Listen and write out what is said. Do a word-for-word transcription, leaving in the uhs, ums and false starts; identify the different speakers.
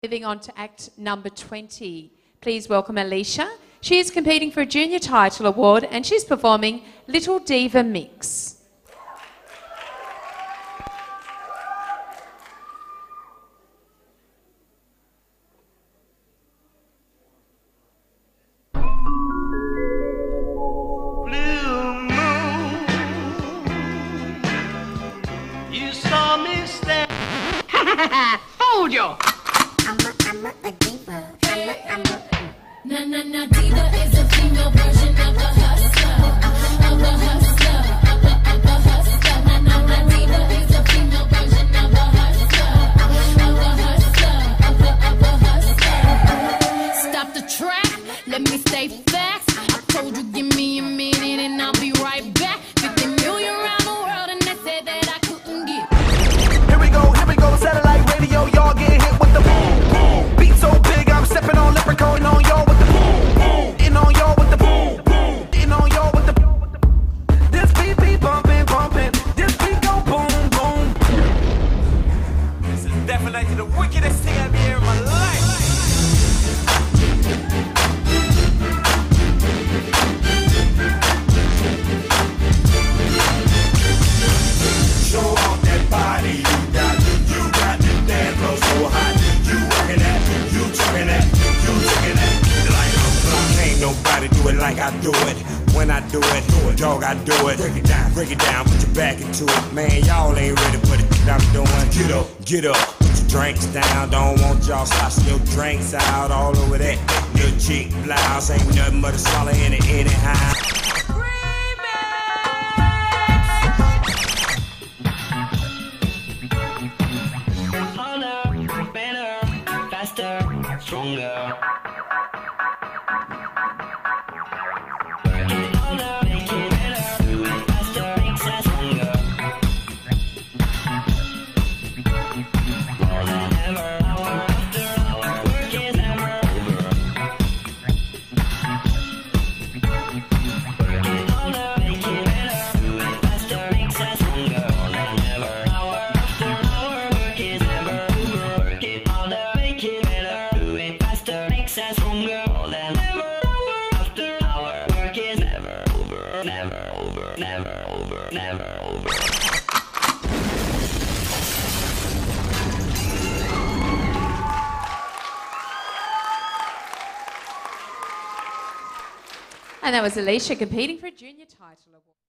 Speaker 1: Moving on to act number twenty. Please welcome Alysha. She is competing for a Junior Title Award and she's performing Little Diva Mix.
Speaker 2: Hold you!
Speaker 3: I'm a, I'm a, a diva. I'm a, I'm a.
Speaker 4: Na na na, diva is a female version of a hustler, of a hustler, of a, of a hustler. Na na na, diva is a female version of a hustler, of a hustler, of a, of a hustler. Stop the track, let me stay facts. I told you, give me a minute and I'll be right back. fifty million around the world and they said that I couldn't get.
Speaker 5: Here we go, here we go, satellite radio, y'all get hit with the boom, boom. Beat so big, I'm stepping on leprechaun on y'all with the boom, boom. In on y'all with the boom, boom. In on y'all with the boom. This beat be bumping, bumping. This beat go boom, boom.
Speaker 6: This is definitely the wickedest thing I've ever in my life.
Speaker 7: Show off that body you got. You got the dance floor so hot. You working that, you talking that, you taking that. Like a clock. Ain't nobody do it like I do it. When I do it, do it, dog, I do it. Break it down, break it down, put your back into it. Man, y'all ain't ready for the shit I'm doing. Get up, get up, put your drinks down. Don't want y'all sloshing your drinks out all over that little cheap blouse. Ain't nothing but a solid in it anyhow.
Speaker 2: Stronger. Never over, never over, never over.
Speaker 1: And that was Alysha competing for a Junior Title Award.